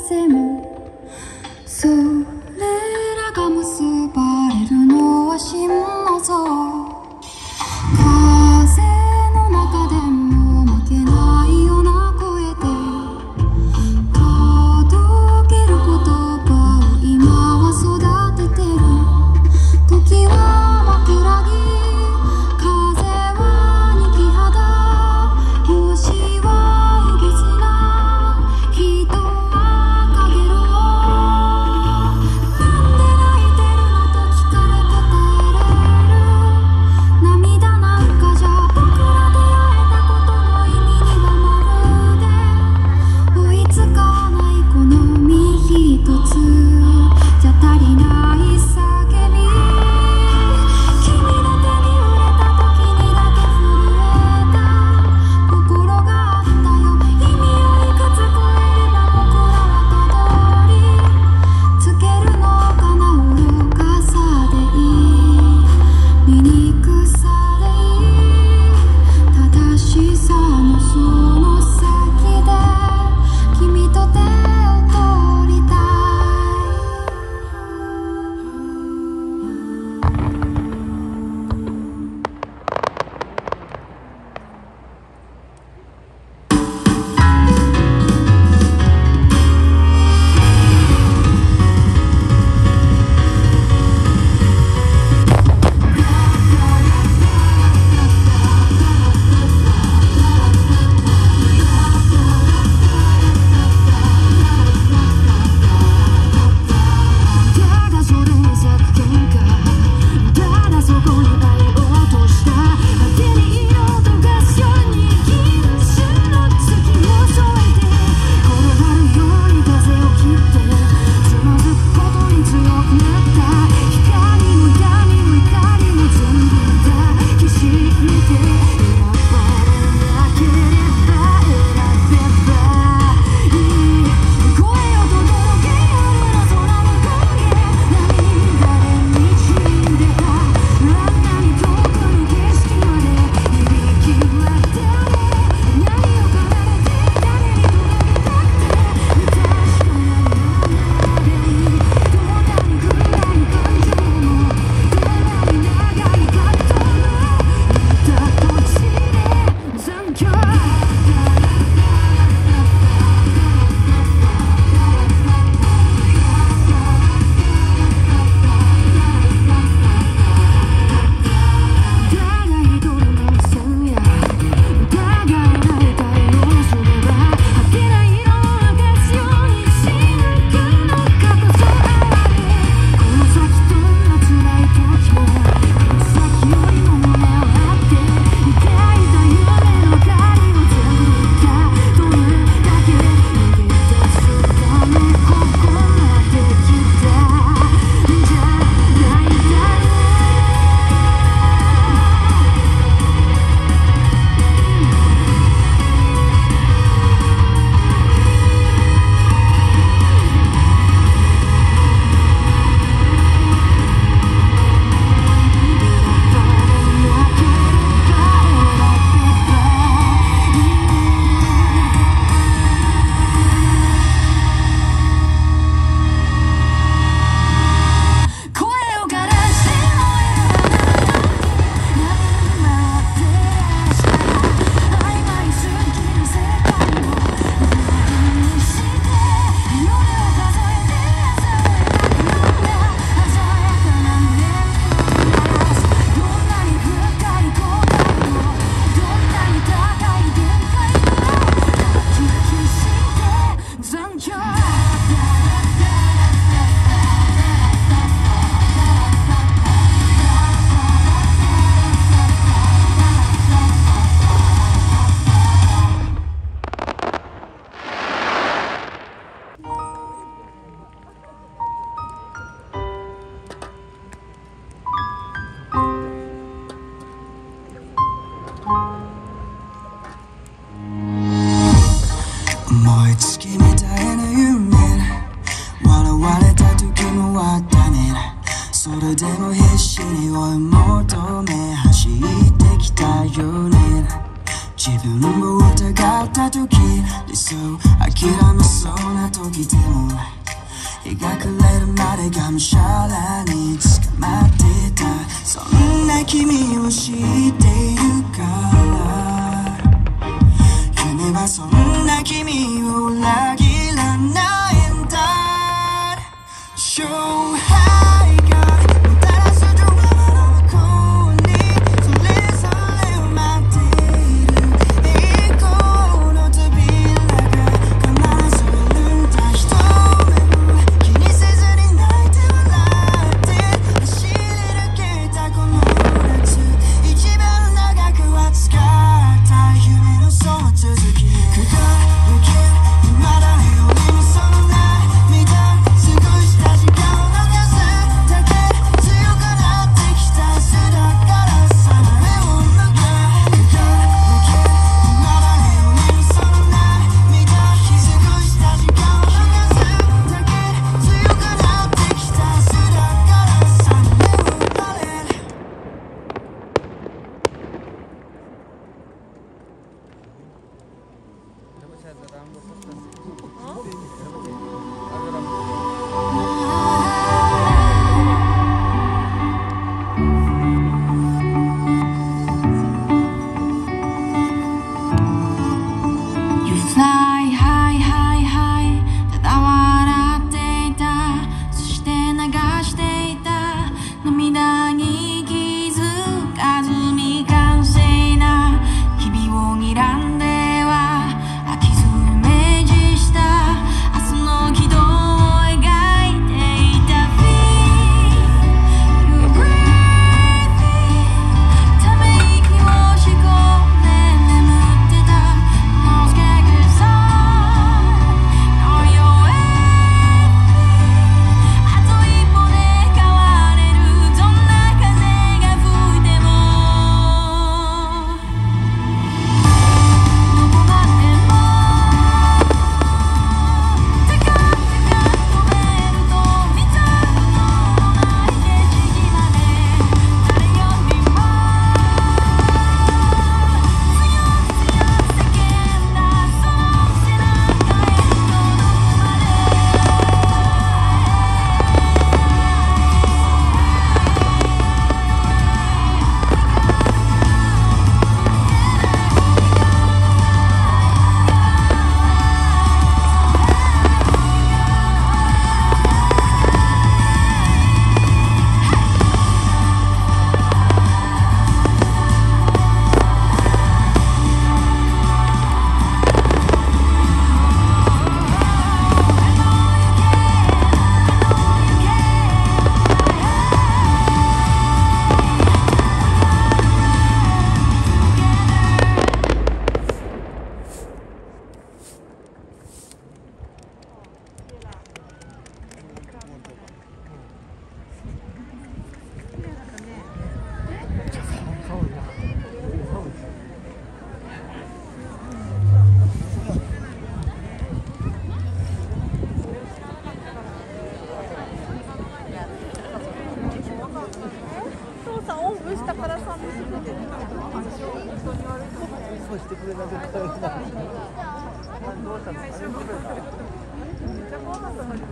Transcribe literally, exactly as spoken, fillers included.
せむ。それらが結ばれるのは心の像。風の中でも負けないような声で届ける言葉を今は育ててる。時は枕木、風は肉肌、星はうぎすな、人はかげろう。 こんな時でも日が暮れるまでがむしゃらに捕まってた。そんな君を知っているから夢はそんな君を裏切らないんだ。勝敗がもたらすドラマの向こうにそれぞれを待っている栄光の扉が必ずあるんだ。一目気にせずに泣いて笑って走り抜けたこの夏、一番長く熱かった夢のその続きくがるけ未だに俺にその涙過ごした時間を逃すだけ強くなってきた明日だからさ前を向けくがるけ未だに俺にその涙過ごした時間を逃すだけ強くなってきた明日だからさ前を向け You fly high high high ただ笑っていた、そして流していた涙に気づかず未完成な日々を睨んでは飽きずイメージした明日の軌道を描いていた Feel you breathing ため息をし込んで眠ってた No scared song No you're with me あと一歩で変われるどんな風が吹いてもどこまでも高く高く飛べると見たことのない景色まで誰よりも強く強く叫んだその背中へ届くま父さんおんぶしたからさんですそうしてくれなかったらどうしたの？ めっちゃ怖かったのに